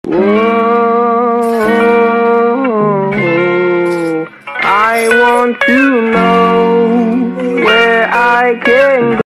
Whoa, I want to know where I can go.